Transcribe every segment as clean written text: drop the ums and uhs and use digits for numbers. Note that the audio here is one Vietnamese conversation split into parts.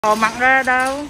Ồ, mặc ra đâu.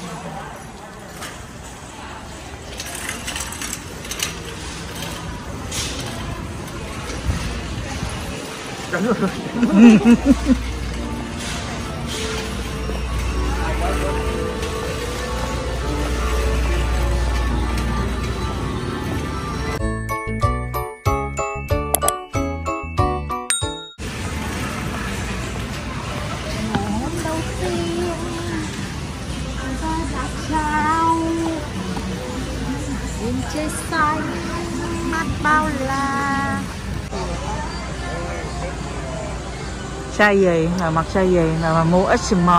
Trên xanh mắt bao la. Size gì? Là mặc size gì? Là mà mua ít small.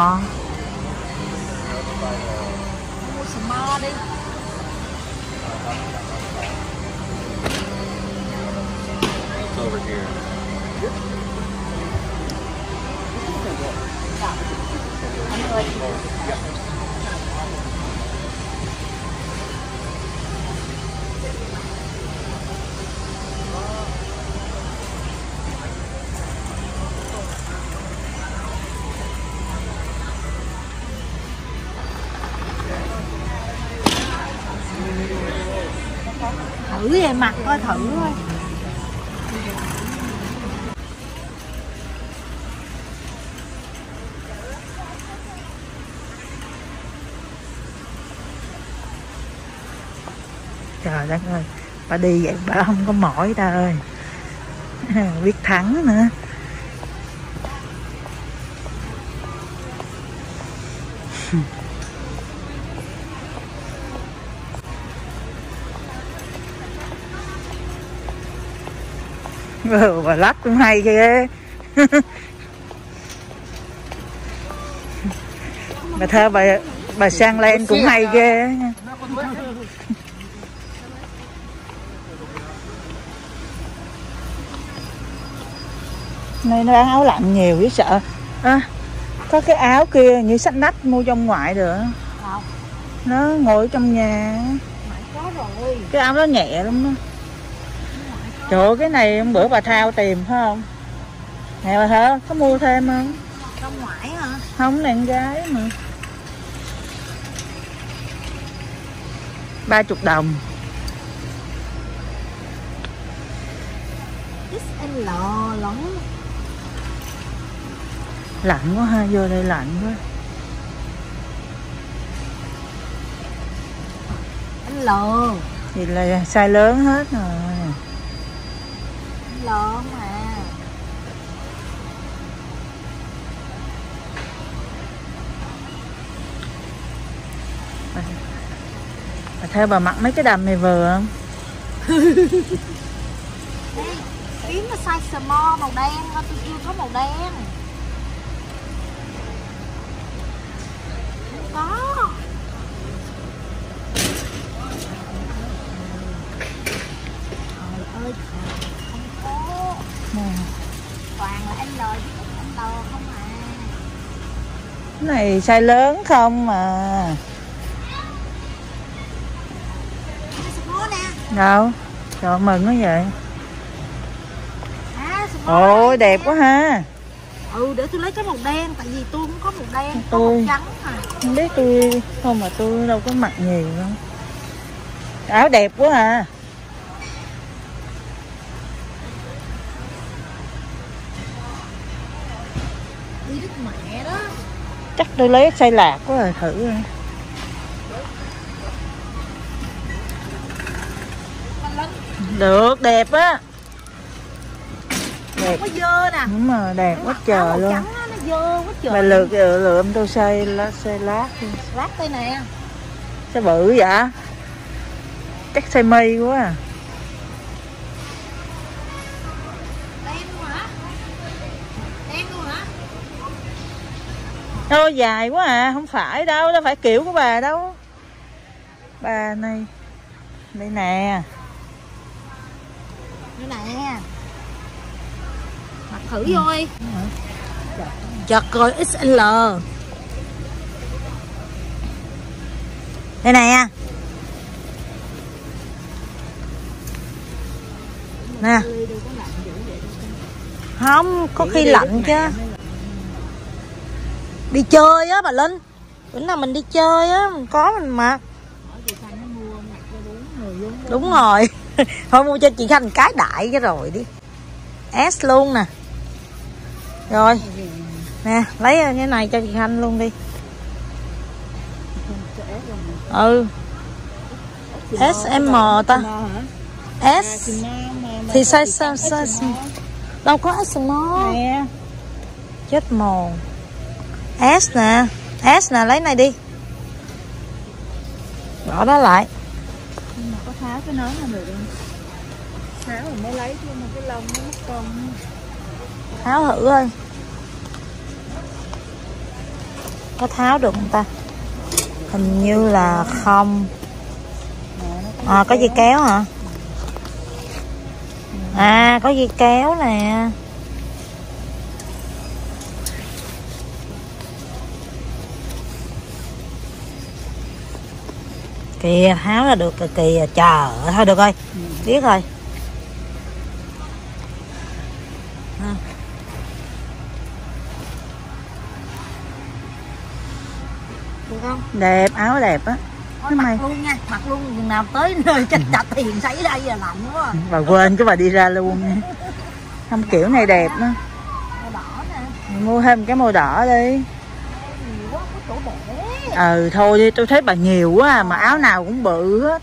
Mua small đi. Over here. Thử về mặt coi thử thôi. Trời đất ơi, bà đi vậy bà không có mỏi ta ơi. Biết thắng nữa. Bà lắc cũng hay ghê. Bà thơ bà sang lên cũng hay ghê. Này nó bán áo lạnh nhiều chứ sợ. Có cái áo kia như sách nách mua trong ngoại được. Nó ngồi trong nhà. Có rồi. Cái áo đó nhẹ lắm đó. Trời ơi, cái này bữa bà Thao tìm phải không? Nè bà Thơ, có mua thêm không? Trong ngoại hả? Không, này con gái mà. 30 đồng. XL lắm. Lạnh quá ha, vô đây lạnh quá. L. Thì là size lớn hết rồi. L mà. Bà theo bà mặc mấy cái đầm này vừa không? Ê, kiếm cái size small màu đen, tôi chưa có màu đen. Không có. Trời ơi, không có. Toàn là L chứ không L không à. Cái này size lớn không mà. Small nè. Đâu? Trời mừng quá vậy. Small. Ôi đẹp quá ha. Để tôi lấy cái màu đen, tại vì tôi cũng có màu đen, có Tôi màu trắng mà. không biết tôi không, mà tôi đâu có mặc nhiều đâu. Áo đẹp quá à. Đi đứt mẹ đó. Chắc tôi lấy size lạc quá rồi, thử rồi. Được, đẹp á. Đẹp. Có dơ nè. Đúng rồi, đẹp quá trời luôn. Trắng đó, nó dơ quá trời. Mà lượm tôi size lát đi. Lát đây nè. Sao bự vậy? Chắc size mi quá à. Đen luôn hả? Đen luôn hả? Ôi dài quá à, không phải đâu, đâu phải kiểu của bà đâu. Bà này. Đây nè. Đây nè. Mặc thử vô đi. Chật rồi, XL. Đây nè. Nè. Không, có khi lạnh chứ. Đi chơi á bà Linh. Bữa nào mình đi chơi á, mình có mình mặc. Đúng rồi. Thôi mua cho chị Khanh cái đại cái rồi đi. S luôn nè. Rồi. Nè, lấy cái này cho chị Khanh luôn đi. Ừ. SM ta. S thì size đâu có S nè. Chết mồ. S nè. S nè, lấy này đi. Bỏ đó lại. Nhưng mà có tháo cái nón là được không? Tháo rồi mới lấy chứ mà cái lông nó mất con. Tháo thử ơi. Có tháo được không ta? Hình như là không. À, có dây kéo hả? À, có dây kéo nè. Kìa, tháo là được rồi kìa. Trời ơi, thôi được rồi. Biết rồi. À. Được không? Đẹp, áo đẹp á. Thôi mặc luôn nha, mặc luôn chừng nào tới nơi chặt tiền xảy ra giờ lạnh quá à. Bà quên cái bà đi ra luôn. Không, kiểu này đẹp nữa. Màu đỏ nè. Mua thêm cái màu đỏ đi. Nhiều quá, có chỗ để. Ừ, thôi đi, tôi thấy bà nhiều quá à, mà áo nào cũng bự hết.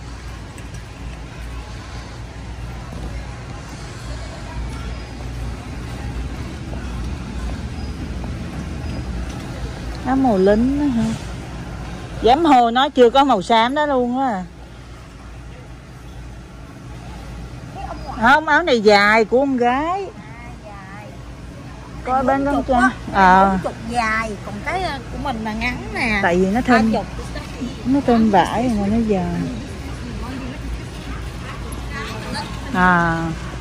Áo màu lính đó hả? Dám hồ nói chưa có màu xám đó luôn á. Không, áo này dài của con gái. Dài. Coi bên con trai. Chục dài, còn cái của mình là ngắn nè. Tại vì nó thêm vải mà nó dài. À.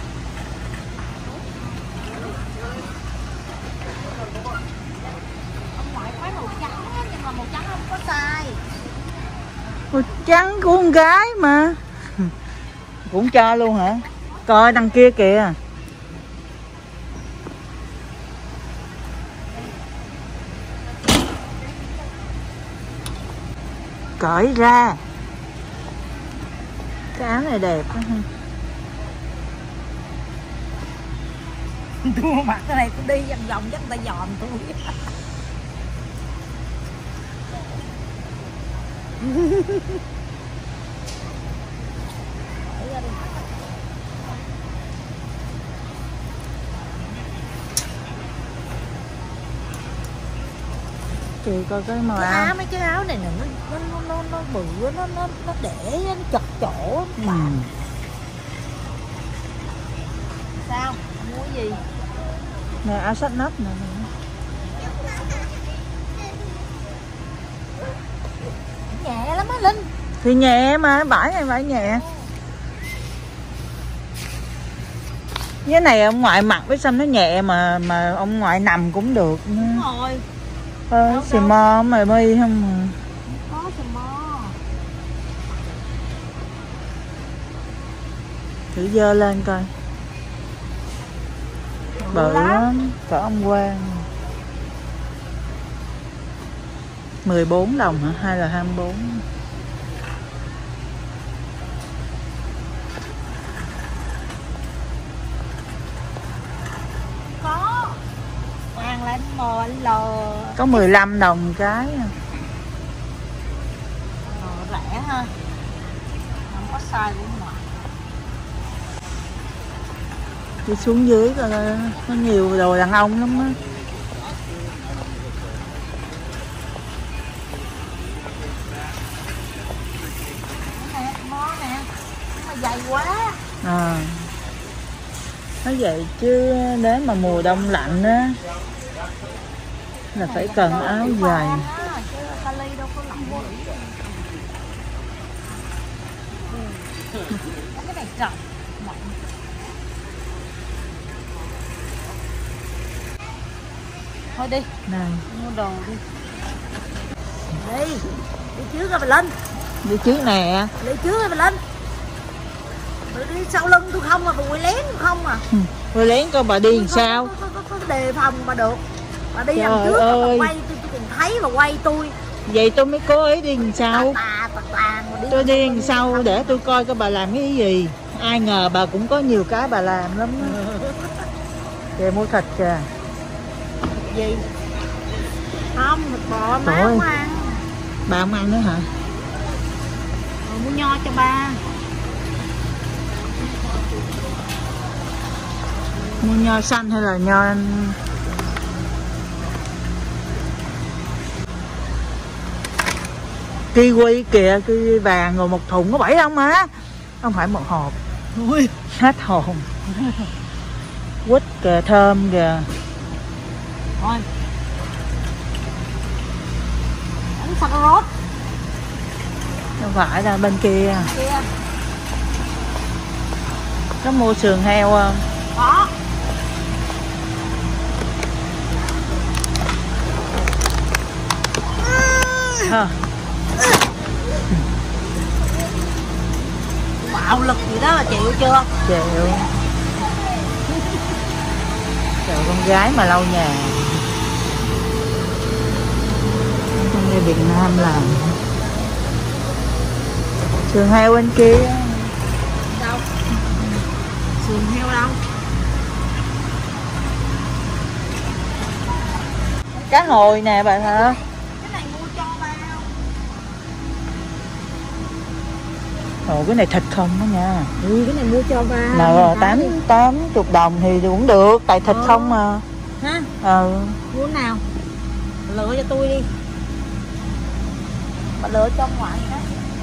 Màu trắng không có size. Màu trắng của con gái mà. Cũng cho luôn hả? Coi đằng kia kìa. Cởi ra. Cái áo này đẹp quá ha. Tôi mặc cái này tôi đi vòng vòng chắc người ta dòm tôi. Chị coi cái màu áo. Mấy cái áo này nè nó bự, nó để nó chật chỗ. Sao? Mua gì? Nè, áo sách nấp nè. Nhẹ lắm á Linh. Thì nhẹ mà, bãi này phải nhẹ. Cái này ông ngoại mặc với xăm nó nhẹ mà ông ngoại nằm cũng được. Đúng rồi. Xì mo mày mi không mà. Có xì mo. Thử dơ lên coi. Bự lắm, cỡ ông Quang. 14 đồng hả? Hay là 24? Có. Hoàng là anh mò anh lò. Có 15 đồng cái. Rẻ ha. Không có size của ngoại. Đi xuống dưới coi có nhiều đồ đàn ông lắm á. Dày quá. À. Nói vậy chứ nếu mà mùa đông lạnh á là phải cần áo dài. Cái này cọc. Thôi đi. Này. Mua đồ đi. Đi trước rồi bà Linh. Đi trước nè. Đi trước rồi bà Linh. Bà đi sau lưng tôi không mà bà quay lén tôi không à. Quay lén coi bà đi làm sao. Có đề phòng bà được. Bà đi làm trước bà quay tôi còn thấy bà quay tôi. Vậy tôi mới cố ý đi đằng sau. Tôi đi đằng sau để tôi coi coi bà làm cái gì. Ai ngờ bà cũng có nhiều cái bà làm lắm. Kìa mua thịt kìa. Gì? Không, thịt bò má không ăn. Bà không ăn nữa hả? Mua nho cho ba. Mua nho xanh hay là nho kiwi kìa, kiwi vàng rồi một thùng có 7 đồng mà. Không phải một hộp. Ui, hết hồn. Quýt kìa, thơm kìa. Thôi. Bánh sạc rốt. Không phải là bên kia. Có mua sườn heo không? Có. Bạo lực gì đó là chịu chưa? Chịu. Chịu con gái mà lau nhà. Không như Việt Nam làm. Sườn heo bên kia. Đâu? Sườn heo đâu? Cá hồi nè bà hả? Cái này mua cho ba không? Ồ, cái này thịt không đó nha. Ừ, cái này mua cho ba. Nào 80 đồng thì cũng được, tại thịt không mà. Ha? Mua nào? Lựa cho tôi đi. Bà lựa cho ngoại cái.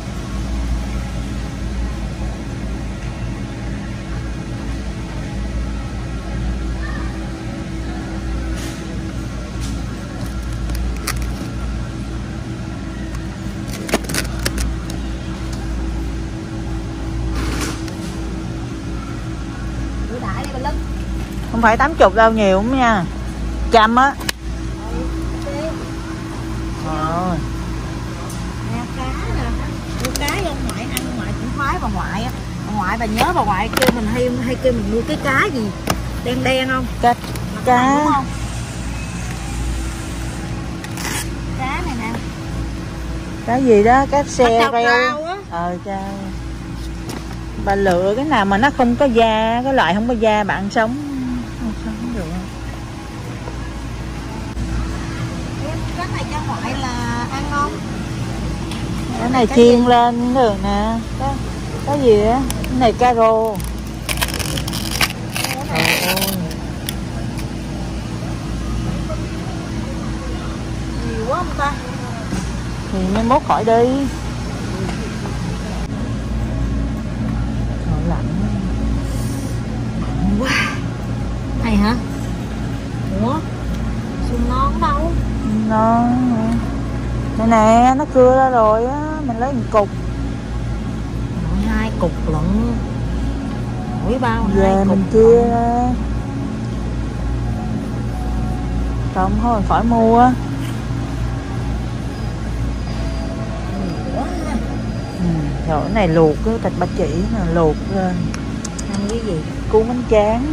Không phải 80 đâu, nhiều lắm nha. 100 á. Rồi. Nè cá nè. Mua cá cho ông ngoại ăn, ngoại cũng khoái bà ngoại á. Bà ngoại bà nhớ bà ngoại kêu mình hay kêu mình mua cái cá gì đen đen không? Cá. Đúng không? Cá này nè. Cá gì đó, cá xe rau á. Cha. Bà lựa cái nào mà nó không có da, cái loại không có da bạn sống được không? Cái này cho ngoại là ăn không? Cái này chiên lên được nè. Cái gì á? Cái này caro. Nhiều quá không ta? Thì mới mốt khỏi đi. Lạnh quá. Này hả? Ủa? Sườn non đâu? Non. Đây nè, nó cưa ra rồi á, mình lấy một cục. Nội 2 cục lận. Mỗi bao 2 về cục. Mình chia ra. Không thôi khỏi mua. Rồi cái này luộc cái thịt ba chỉ là luộc lên. Ăn cái gì? Cuốn bánh tráng.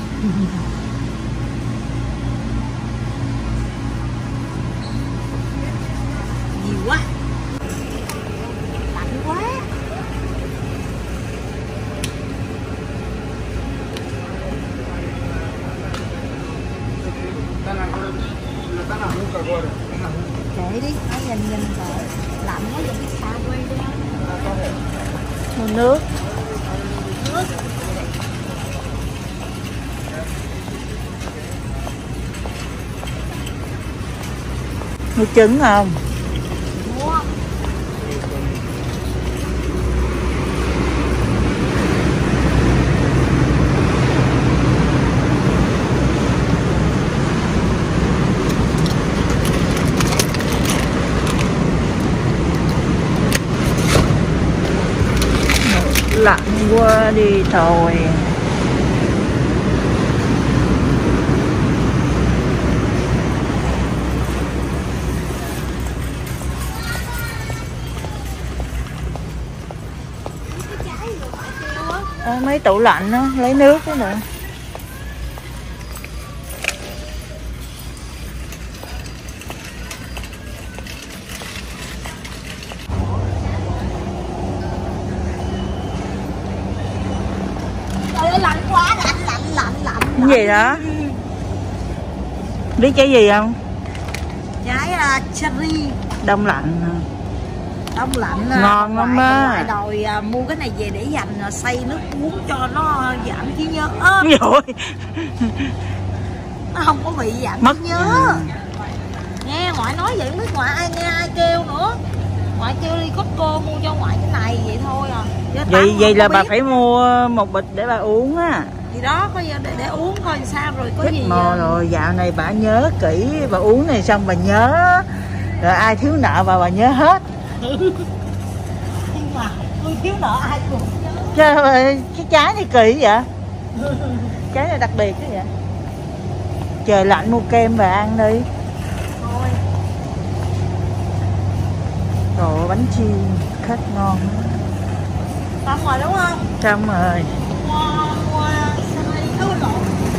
Nhiều quá. Lạnh quá. Kệ đi, hãy nhìn rồi. Lạnh quá vậy biết sao quay đi. Mua nước. Mua trứng không? Mua. Lạnh quá đi thôi. Mấy tủ lạnh đó, lấy nước đó nè. Cái gì đó? Biết trái gì không? Trái cherry Đông lạnh. đông lạnh. Ngon lắm á. Ngoại đòi mua cái này về để dành xay nước uống cho nó giảm trí nhớ. Rồi. Nó không có bị giảm Mất trí nhớ. Nghe ngoại nói vậy, không biết ngoại ai nghe ai kêu nữa. Ngoại kêu đi Costco mua cho ngoại cái này vậy thôi à. Vậy là bà phải mua một bịch để bà uống á. Thì đó, có để uống coi sao rồi có gì. Rồi dạo này bà nhớ kỹ, bà uống này xong bà nhớ. Rồi ai thiếu nợ bà nhớ hết. Nhưng mà tôi thiếu nợ ai cũng nhớ. Trời ơi, cái trái này kỳ vậy? Trái này đặc biệt cái vậy? Trời lạnh mua kem về ăn đi. Thôi. Đồ bánh chiên khách ngon. Xong rồi đúng không? Xong rồi. Mua cherry thứ lộn.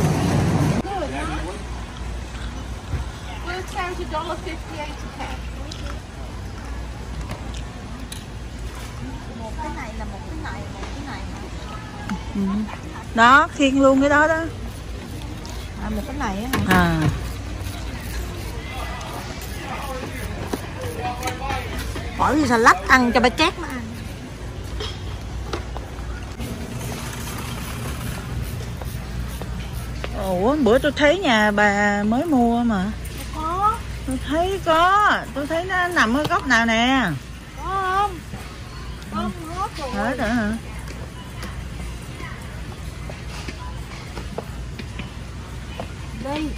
Một cái này là một cái này, một cái này hả? Đó, khiêng luôn cái đó đó. Một cái này á hả? Bỏ vô xà lách ăn cho ba chét nó ăn. Ủa, bữa tôi thấy nhà bà mới mua mà. Có. Tôi thấy nó nằm ở góc nào nè. Có không? Không hết rồi. Hết rồi hả? Đi.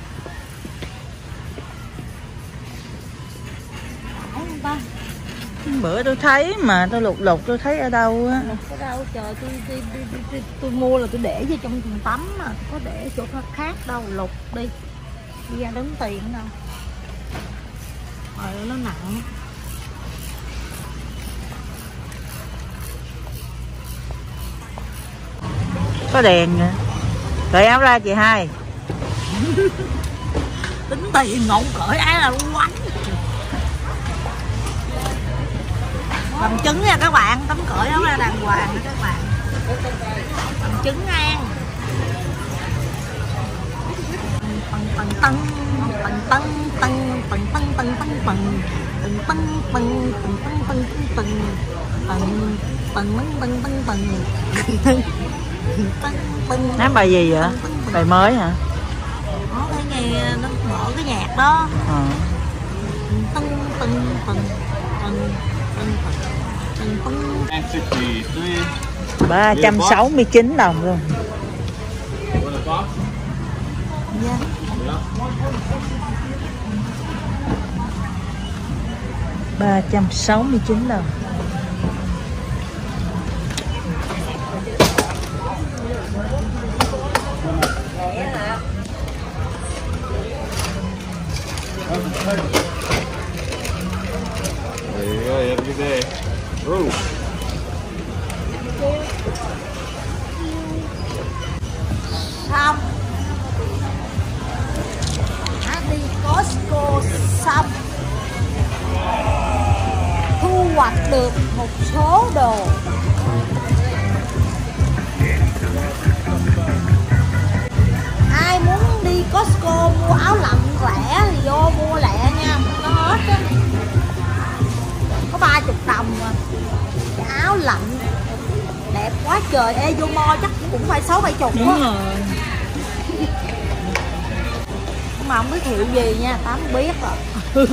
Phải không ta? Bữa tôi thấy mà tôi lục tôi thấy ở đâu á. Lục ở đâu trời, tôi mua là tôi để vô trong thùng tắm mà, có để chỗ khác đâu. Lục đi ra đứng tiền đâu. Nó nặng. Có đèn nè. Cởi áo ra chị hai. Tính tiền ngộ cởi ai là quánh. Bằng chứng nha các bạn, tấm cởi áo ra đàng hoàng nha các bạn. Bằng chứng ngang. Tầng tầng tầng tầng tầng tầng tầng tầng tầng tầng tầng tầng tầng tầng tầng tầng. Nói bài gì vậy? Bài mới hả? Nó cái nghe nó mở cái nhạc đó. Tầng tầng tầng tầng tầng tầng. 369 đồng luôn. Yeah. 369 đồng. Xong. Đi Costco xong. Thu hoạch được một số đồ. Ai muốn đi Costco mua áo lạnh rẻ thì vô mua lẹ nha, nó hết á. Có 30 đồng mà. Cái áo lạnh đẹp quá trời. Ê vô mo chắc cũng phải 60-70 quá. Đúng rồi. Mà không biết hiệu gì nha, Tám biết rồi.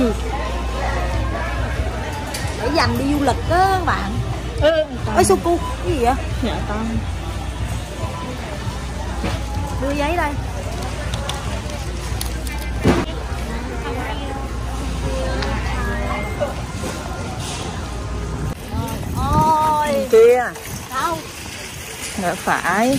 Để dành đi du lịch đó các bạn. Ê Suku, cái gì vậy? Dạ con. Đưa giấy đây. Ôi. Kia. Đâu? Dạ phải.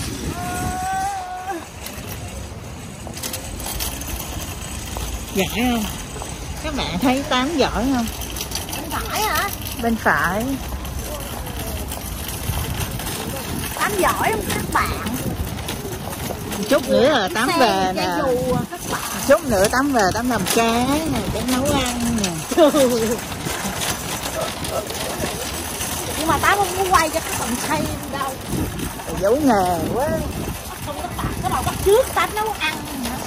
Giỏi không? Các bạn thấy Tám giỏi không? Bên phải hả? Bên phải. Tám giỏi không các bạn? Chút nữa là Tám về nè. Các bạn. Chút nữa Tám về Tám làm cá nè, để nấu ăn nè. Nhưng mà Tám không có quay cho các bạn xem đâu. Giấu nghề quá. Không có tặng có đầu bắt trước tánh nấu ăn nữa.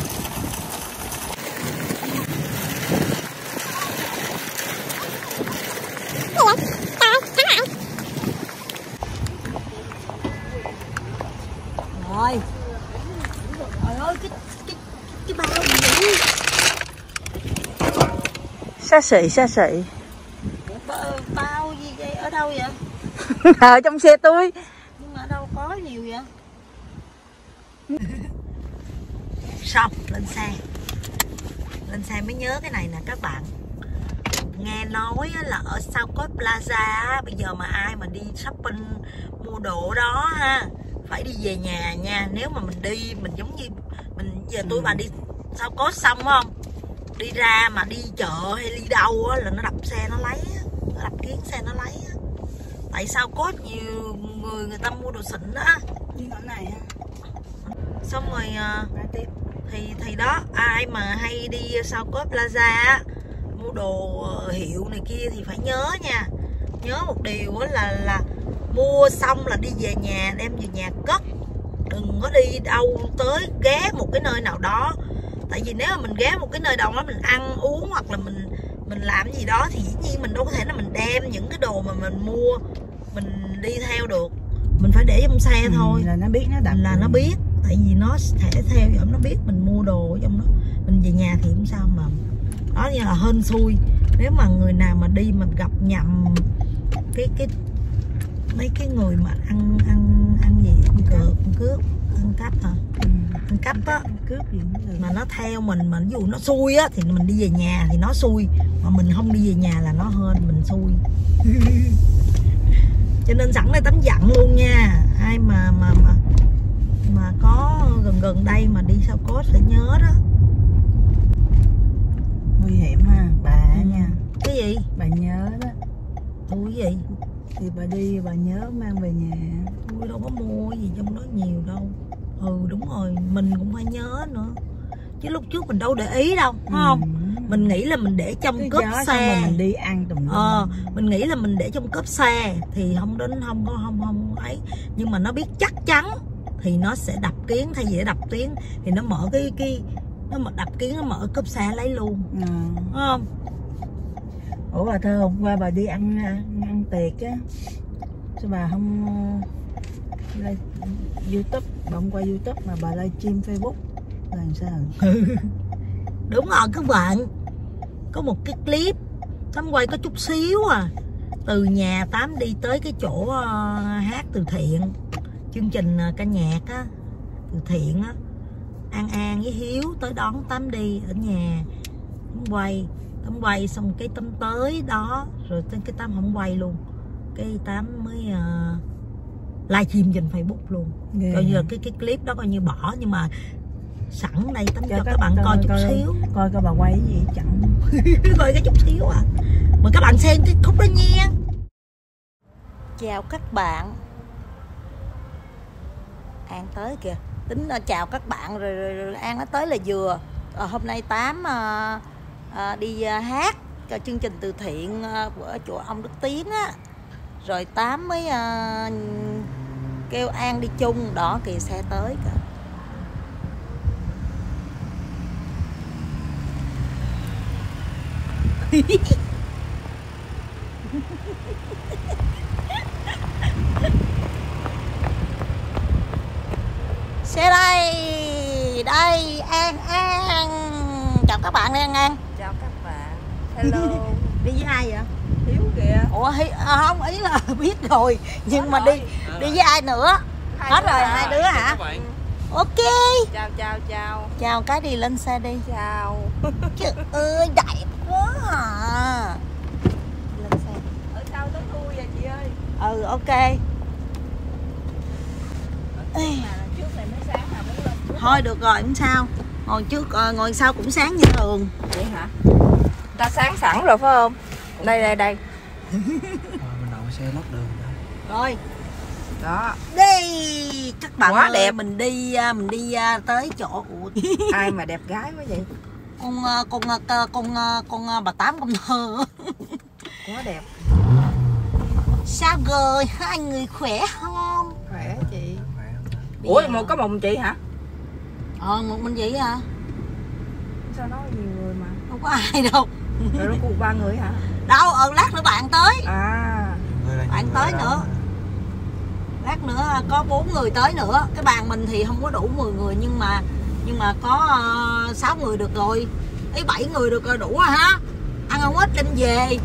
Rồi. Trời ơi cái bao gì vậy? Xa xỉ. Bao gì vậy? Ở đâu vậy? Ở trong xe tôi. Nhưng mà ở đâu có nhiều vậy? Xong, lên xe mới nhớ cái này nè các bạn. Nghe nói là ở Southcoast Plaza bây giờ mà ai mà đi shopping mua đồ đó ha, phải đi về nhà nha. Nếu mà mình đi, mình giống như mình giờ tôi bà đi Southcoast xong không, đi ra mà đi chợ hay đi đâu á là nó đập xe nó lấy á, nó đập kiến xe nó lấy á. Tại sao có nhiều người ta mua đồ xịn đó Như thế này ha. xong rồi thì đó, ai mà hay đi Southcoast Plaza á, mua đồ hiệu này kia thì phải nhớ nha. Nhớ một điều là mua xong là đi về nhà, đem về nhà cất, đừng có đi đâu tới ghé một cái nơi nào đó. Tại vì nếu mà mình ghé một cái nơi đâu đó mình ăn uống hoặc là mình làm gì đó thì dĩ nhiên mình đâu có thể là mình đem những cái đồ mà mình mua mình đi theo được. Mình phải để trong xe thôi. Là nó biết, nó biết. Tại vì nó sẽ theo dõi, nó biết mình mua đồ ở trong đó. Mình về nhà thì không sao mà. Đó như là hên xui. Nếu mà người nào mà đi mà gặp nhầm mấy cái người mà ăn gì cướp ăn cắp hả? Ăn cắp á, cướp gì mà nó theo mình, mà ví dụ nó xui á thì mình đi về nhà thì nó xui, mà mình không đi về nhà là nó hên mình xui. Cho nên sẵn đây tấm dặn luôn nha, ai mà có gần đây mà đi Southcoast phải nhớ đó. Nguy hiểm ha bà nha. Cái gì? Bà nhớ đó. Ủa cái gì? Thì bà đi bà nhớ mang về nhà. Tôi đâu có mua gì trong đó nhiều đâu. Đúng rồi, mình cũng phải nhớ nữa. Chứ lúc trước mình đâu để ý đâu, phải không? Mình nghĩ là mình để trong cốp xe mà mình đi ăn tùm lum. Mình nghĩ là mình để trong cốp xe thì không ấy. Nhưng mà nó biết chắc chắn thì nó sẽ đập kiến, thay vì đập kiến thì nó mở nó mà đập kiến, nó mở cốp xe lấy luôn. Đúng không? Ủa bà Thơ, hôm qua bà đi ăn tiệc á, sao bà không YouTube, bà không qua YouTube mà bà livestream Facebook là làm sao? Đúng rồi các bạn, có một cái clip Tám quay có chút xíu từ nhà Tám đi tới cái chỗ hát từ thiện, chương trình ca nhạc á, từ thiện á. An với Hiếu tới đón Tám đi ở nhà. Tám quay xong cái Tám tới đó rồi cái Tám không quay luôn, cái Tám mới livestream trên Facebook luôn. Coi như là cái clip đó coi như bỏ, nhưng mà sẵn đây Tám cho các bạn coi chút xíu, coi bà quay cái gì chẳng coi cái chút xíu mời các bạn xem cái khúc đó nha. Chào các bạn, An tới kìa, tính chào các bạn rồi An nó tới là vừa. Hôm nay Tám đi hát cho chương trình từ thiện của chỗ ông Đức Tiến á, rồi Tám mới kêu An đi chung đó kìa, xe tới kìa. Xe đây An chào các bạn đi An. Chào các bạn. Hello. Đi với ai vậy? Hiếu kìa. Ủa không, ý là biết rồi nhưng mà đi với ai nữa? Hết rồi, hai đứa hả? Ok. Chào cái đi, lên xe đi. Chào. Trời ơi đại quá à. Lên xe. Ở sau tới thui vậy chị ơi. Ok. Trước này mới sáng mà muốn lên. Thôi được rồi, không sao. Ngồi trước ngồi sau cũng sáng như thường. Vậy hả? Ta sáng sẵn rồi phải không? Đây. Mình đậu xe lót đường Rồi. Đó. Đi các bạn Quá ơi, đẹp. mình đi tới chỗ Ai mà đẹp gái quá vậy? con bà Tám công thơ. Quá đẹp. Sao rồi, hai người khỏe không? Khỏe chị. khỏe. Ủa có mùng chị hả? Một mình vậy hả? Sao nói nhiều người mà. Không có ai đâu. Rồi nó cụ 3 người hả? Đâu, lát nữa bạn tới. À. Bạn tới nữa. Lát nữa có 4 người tới nữa. Cái bàn mình thì không có đủ 10 người nhưng mà có 6 người được rồi. Ý 7 người được rồi, đủ rồi ha. Ăn không ít đem về.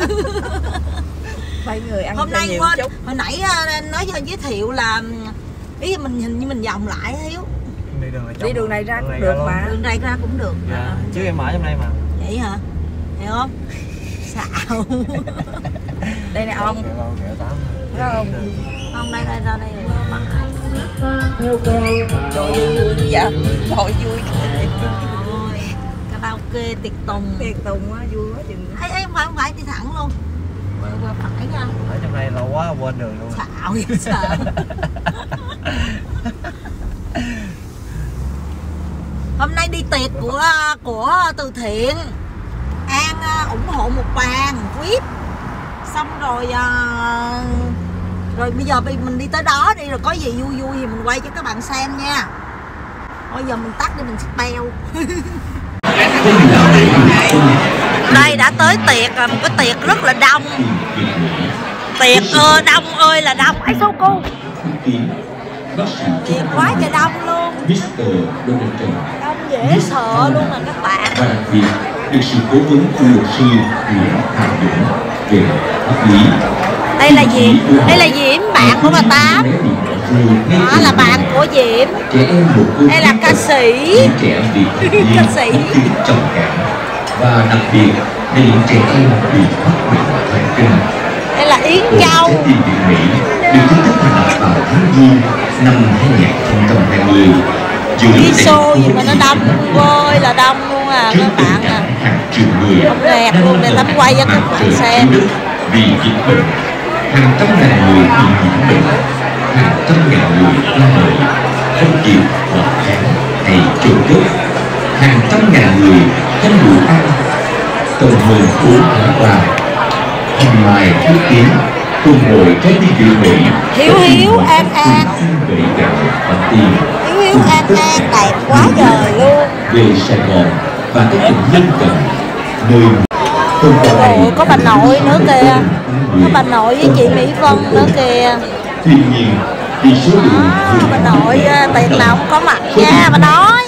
7 người ăn hôm nay nhiều quên chút. hồi nãy nói cho giới thiệu là ý mình hình như mình vòng lại Hiếu. Đi đường này ra cũng được mà. Đường này ra cũng được. Dạ, chứ em ở trong đây mà. Vậy hả? Hiểu không? Xạo. Đây nè ông. Thấy không? Không, đây ra đây rồi. Trời vui dạ. Trời vui. Ôi, karaoke tiệc tùng. Tiệc tùng á, vui quá chừng. Ấy không phải đi thẳng luôn. Qua phải nha. Ở trong đây lâu quá quên đường luôn. Xạo vậy sao? Hôm nay đi tiệc của từ thiện. An ủng hộ một bàn VIP. Xong rồi rồi bây giờ mình đi tới đó đi, rồi có gì vui vui thì mình quay cho các bạn xem nha. Bây giờ mình tắt đi, mình xích beo. Đây đã tới tiệc rồi, một cái tiệc rất là đông. Tiệc đông ơi là đông. Ấy số cô. Tiệc quá trời đông luôn. Đông dễ sợ luôn nè các bạn. Và đặc biệt được sự cố vấn của luật sư Nguyễn Hà Dũng về pháp lý. Đây là Diễm, bạn của bà Tám. Đó là bạn của Diễm. Đây là ca sĩ. Ca sĩ. Trầm cảm và đặc biệt là những trẻ em bị mắc bệnh thần kinh. Đây là Yến Châu. Trái tim Việt Mỹ được chính thức thành lập vào tháng Giêng năm 2020. Cái show gì mà nó đông ơi là đông luôn à các bạn à. Không nghẹt luôn, để Tám quay cho các bạn xem. Vì dịch bệnh, hàng trăm ngàn người bị nhiễm bệnh, hàng trăm ngàn người qua đời, không chịu bỏ khám hay chôn cất, hàng trăm ngàn người không đủ ăn. Từ hơn 4 tháng qua, Hồng Mai Phước Tiến cùng hội trái tim Việt Mỹ Hiếu An gậy gạo và tiền. Hiếu An đẹp quá trời luôn. Về Sài Gòn và các tỉnh lân cận, nơi Ôi, có bà nội nữa kìa. Có bà nội với chị Mỹ Vân nữa kìa. Tuy nhiên, vì số lượng bà nội tiệc nào cũng có mặt nha, bà nói.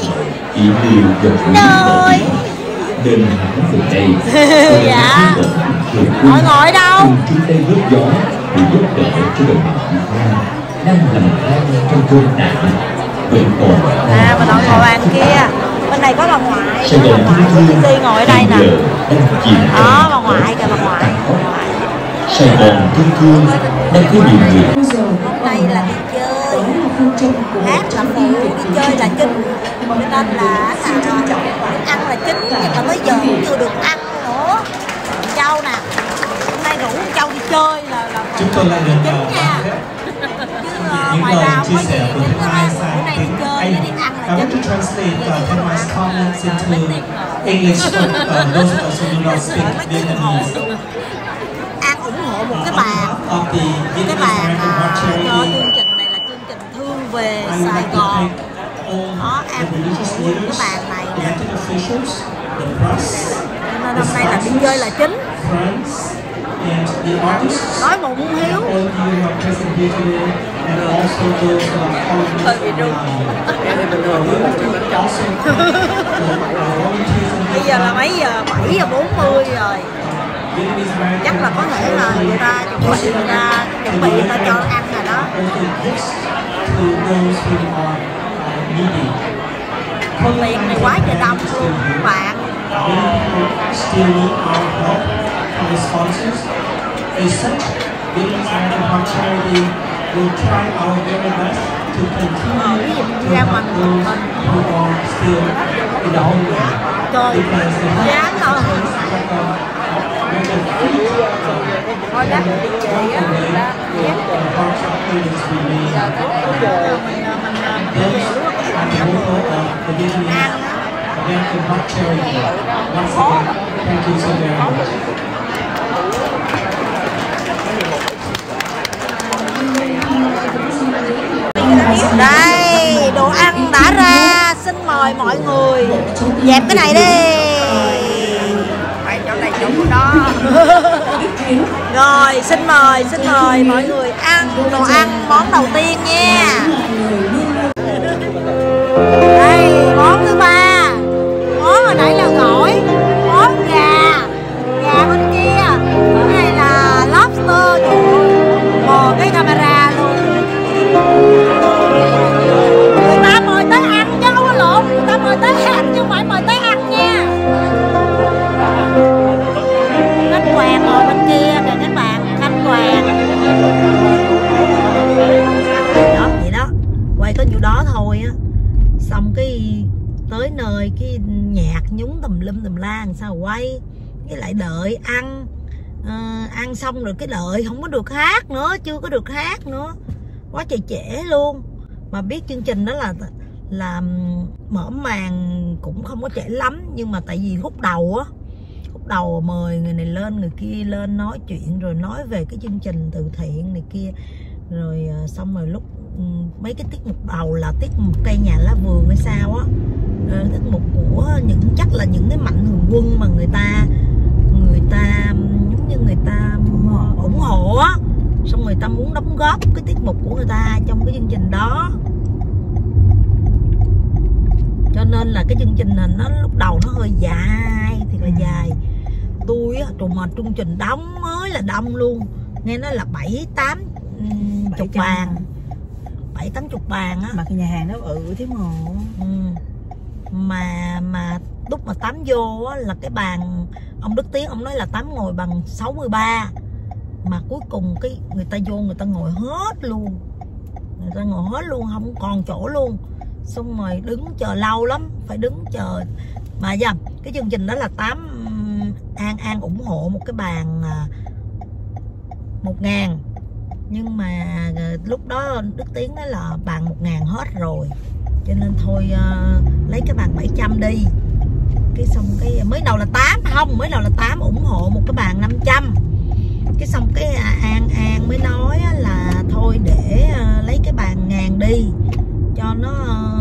Nơi. Nên hãng từ đây. Dạ. Ngồi đâu? Chúng ta góp gió để giúp đỡ cho đồng bào Việt Nam đang lầm than trong cơn nạn vẫn còn. Bà nội ngồi bàn kia. Bên này có bà ngoại. Bà ngoại của Titi ngồi ở đây nè. Đó, bà ngoại kìa, bà ngoại. Sài Gòn thương thương đang có nhiều người. Hôm nay là đi chơi. Hát là phụ, đi chơi là chính. Cho nên là ăn là chính, nhưng mà tới giờ cũng chưa được ăn nữa. Châu nè, hôm nay rủ Châu đi chơi là chúng tôi lại được chính nha. Chứ ngoài ra không có gì chính á. Bữa nay đi chơi với đi ăn là chính. to translate Henry's comments into English for those of us who do not speak Vietnamese. An ủng hộ một cái bàn. Cái bàn cho chương trình này là chương trình Thương về Sài Gòn. Đó, An ủng hộ cái bàn này. Nên hôm nay là đi chơi là chính. Nói bụng Hiếu. Bây giờ là mấy giờ? 7:40 rồi. Chắc là có thể là người ta chuẩn bị người ta cho ăn rồi đó. Tiệc này quá trời đông luôn các bạn. As such, Vietnamese American Heart Charity will try our very best to continue to help those who are still in the homeland. Because the Dám thôi. Thôi đắt đi chị á, heart charity remain. The Vietnamese American Heart Charity. Once again, thank you so very much. Đây, đồ ăn đã ra. Xin xin mời mọi người dẹp cái này đi. Tại chỗ này chỗ đó. Rồi xin mời mọi người ăn đồ ăn món đầu tiên nha. Đây món thứ ba, món hồi nãy là gỏi, món gà bên kia, cái này là lobster. Mò cái camera luôn. Người ta mời tới ăn chứ không có lộn, người ta mời tới ăn chứ không phải mời tới ăn nha. Khách hoàng ngồi bên kia kìa các bạn, khách hoàng. Đó, vậy đó, quay có nhiêu đó thôi á. Xong cái tới nơi cái nhạc nhúng tùm lum tùm la làm sao quay, cái lại đợi ăn. Ăn xong rồi cái đợi không có được hát nữa, chưa có được hát nữa, quá trời trễ luôn. Mà biết chương trình đó là mở màn cũng không có trễ lắm, nhưng mà tại vì khúc đầu mời người này lên người kia lên nói chuyện rồi nói về cái chương trình từ thiện này kia, rồi xong rồi lúc mấy cái tiết mục đầu là tiết mục cây nhà lá vườn hay sao á, tiết mục của chắc là những cái mạnh thường quân mà người ta giống như người ta ủng hộ á, xong người ta muốn đóng góp cái tiết mục của người ta trong cái chương trình đó, cho nên là cái chương trình này nó lúc đầu nó hơi dài, thiệt là dài. Tôi á, mà chương trình đóng mới là đông luôn, nghe nói là 7-80 bàn, 7-80 bàn á, mà cái nhà hàng nó thiếu mồ. Mà lúc mà tám vô á, là cái bàn ông Đức Tiến ông nói là tám ngồi bằng 63, mà cuối cùng cái người ta vô người ta ngồi hết luôn, không còn chỗ luôn, xong rồi đứng chờ lâu lắm, phải đứng chờ. Mà dạ, cái chương trình đó là An ủng hộ một cái bàn 1.000, nhưng mà lúc đó Đức Tiến nói là bàn 1.000 hết rồi, cho nên thôi lấy cái bàn 700 đi. Cái xong cái mới đầu là 8 ủng hộ một cái bàn 500. Cái xong cái An mới nói là thôi để lấy cái bàn 1.000 đi cho nó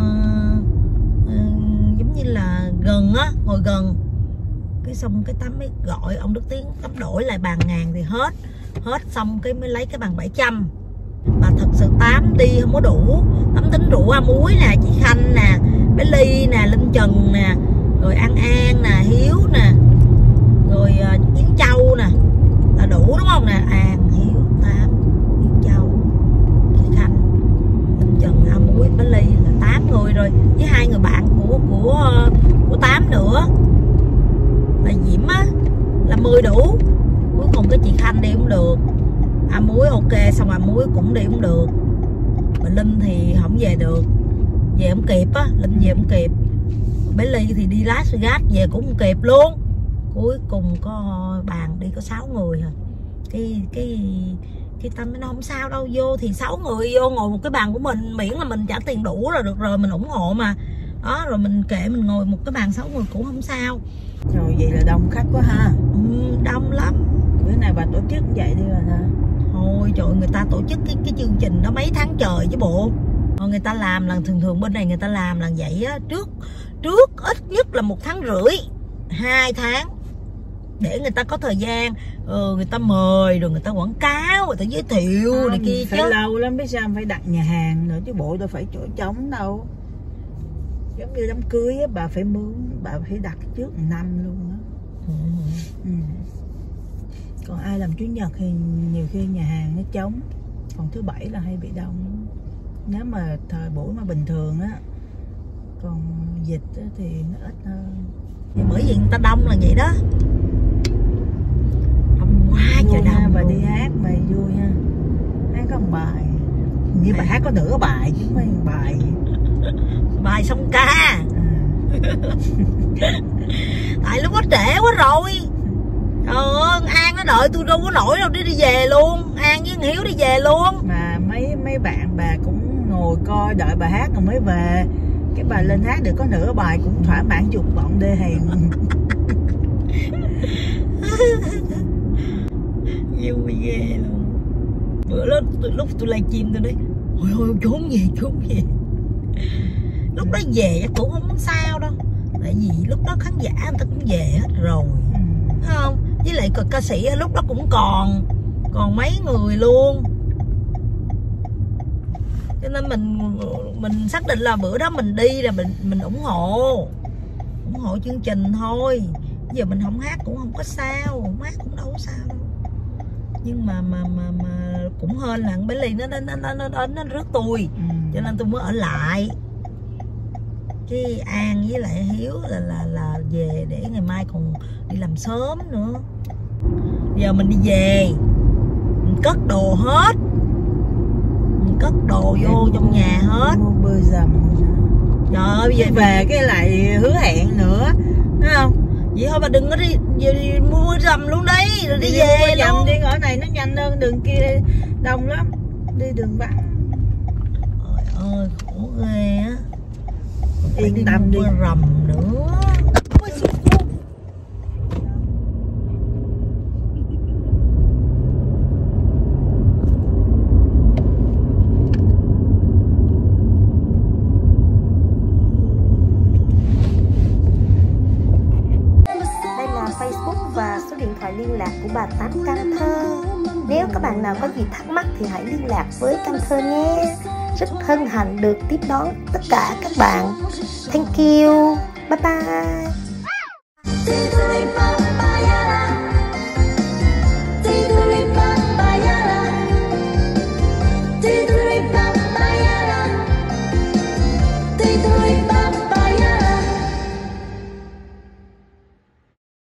giống như là gần á, ngồi gần. Cái xong cái Tám mới gọi ông Đức Tiến, Tám đổi lại bàn 1.000 thì hết xong cái mới lấy cái bàn 700. Mà thật sự Tám đi không có đủ. Tám tính rủ A Muối nè, chị Khanh nè, bé Ly nè, Linh Trần nè, rồi An nè, Hiếu nè, rồi Yến Châu nè, là đủ đúng không nè? An, Hiếu, Tám, Yến Châu, chị Khanh, Linh Trần, A Muối, bé Ly là 8 người rồi, với 2 người bạn của Tám nữa là Diễm á, là 10 đủ. Cuối cùng cái chị Khanh đi cũng được, A Muối ok, xong A Muối cũng đi cũng được, mà Linh thì không về được, về không kịp á, Linh về không kịp. Bé Ly thì đi Las Vegas về cũng không kịp luôn. Cuối cùng có bàn đi có 6 người hả? Cái Tâm nó không sao đâu, vô thì 6 người vô ngồi một cái bàn của mình, miễn là mình trả tiền đủ là được rồi, mình ủng hộ mà. Đó, rồi mình kệ mình ngồi một cái bàn 6 người cũng không sao. Rồi vậy là đông khách quá ha. Đông lắm. Bữa nay bà tổ chức vậy đi rồi hả? Thôi trời, người ta tổ chức cái chương trình đó mấy tháng trời chứ bộ. Rồi người ta làm là thường bên này người ta làm là vậy á, trước ít nhất là 1,5 tháng, 2 tháng để người ta có thời gian, người ta mời rồi người ta quảng cáo, người ta giới thiệu này kia phải chứ. Lâu lắm biết sao phải đặt nhà hàng nữa chứ bộ đâu phải chỗ trống đâu. Giống như đám cưới á, bà phải mướn, bà phải đặt trước 1 năm luôn á. Còn ai làm chủ nhật thì nhiều khi nhà hàng nó trống, còn thứ Bảy là hay bị đông. Nếu mà thời buổi mà bình thường á, còn dịch á thì nó ít hơn. Thì bởi vì người ta đông là vậy đó, đông quá trời đông. Bà đi hát mà vui ha, hát có một bài, như bà hát có nửa bài chứ mấy bài song ca. Tại lúc đó trễ quá rồi. An nó đợi tôi đâu có nổi đâu, đi về luôn. An với Hiếu đi về luôn. Mà mấy bạn bà cũng ngồi coi đợi bà hát rồi mới về. Cái bà lên hát được có nửa bài cũng thỏa mãn dục vọng đê hèn. Vui ghê luôn. Bữa lúc tôi livestream tôi nói ôi trốn về. Lúc đó về chắc cũng không sao đâu, tại vì lúc đó khán giả người ta cũng về hết rồi, thấy không? Với lại ca sĩ lúc đó cũng còn mấy người luôn, cho nên mình xác định là bữa đó mình đi là mình ủng hộ chương trình thôi. Giờ mình không hát cũng không có sao, không hát cũng đâu có sao đâu, nhưng mà cũng hên là bé Ly nó rước tôi, cho nên tôi mới ở lại. Cái An với lại Hiếu là về để ngày mai còn đi làm sớm nữa. Giờ mình đi về, mình cất đồ hết, mình cất đồ vô trong nhà hết. Mua bơ dầm. Trời ơi, bây giờ về cái lại hứa hẹn nữa, thấy không? vậy thôi bà đừng có đi mua rầm luôn đi, rồi đi về luôn. Đi ở này nó nhanh hơn, đường kia đông lắm, đi đường vắng. Trời ơi khổ ghê á, Yên tâm đi. Mua rầm nữa. Facebook và số điện thoại liên lạc của bà Tám Cam Thơ. Nếu các bạn nào có gì thắc mắc thì hãy liên lạc với Cam Thơ nhé. Rất hân hạnh được tiếp đón tất cả các bạn. Thank you. Bye bye.